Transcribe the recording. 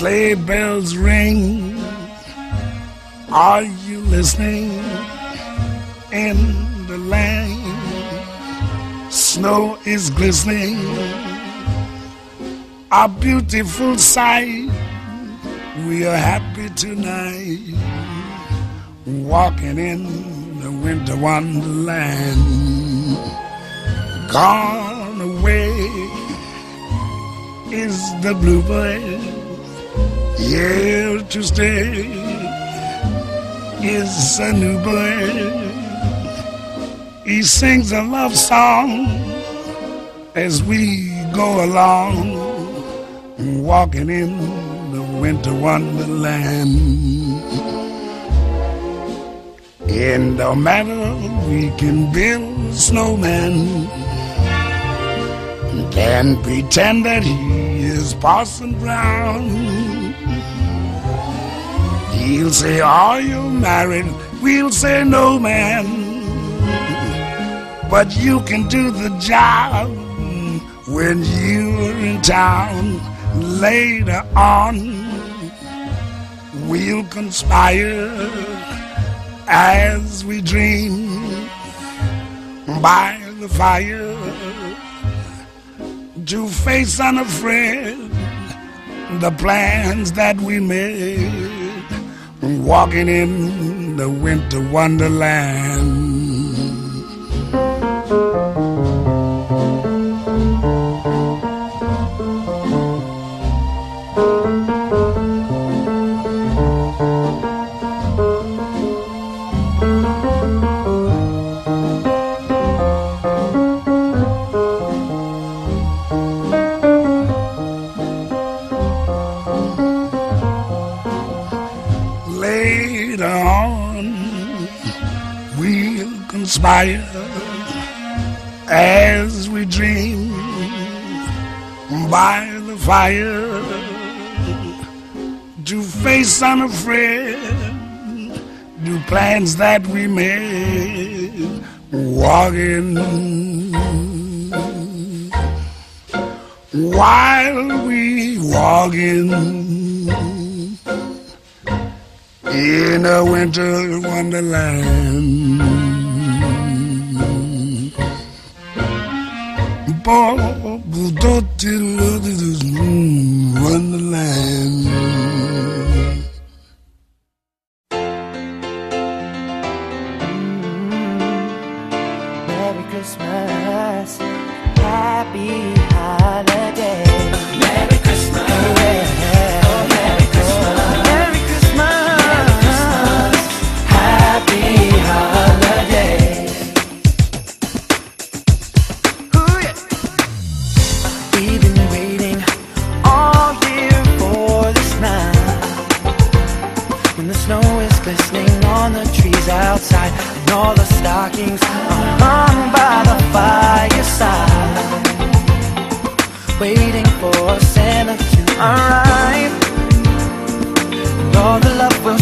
Sleigh bells ring. Are you listening? In the lane, snow is glistening. A beautiful sight. We are happy tonight, walking in the winter wonderland. Gone away is the bluebird. Here to stay is a new bird. He sings a love song as we go along, walking in the winter wonderland. In the meadow we can build a snowman, can pretend that he is Parson Brown. He'll say, are you married? We'll say, no, man. But you can do the job when you're in town. Later on, we'll conspire as we dream by the fire to face unafraid the plans that we made, walking in the winter wonderland. Later on, we'll conspire as we dream by the fire to face unafraid the plans that we made, walking while we walking in a winter wonderland. Wonderland. Merry Christmas, happy holiday. Merry Christmas, oh Merry Christmas, Merry Christmas, happy holiday. Ooh, yeah. We've been waiting all year for this night, when the snow is glistening on the trees outside, and all the stockings are hung by the fireside, waiting for Santa to arrive, and all the love will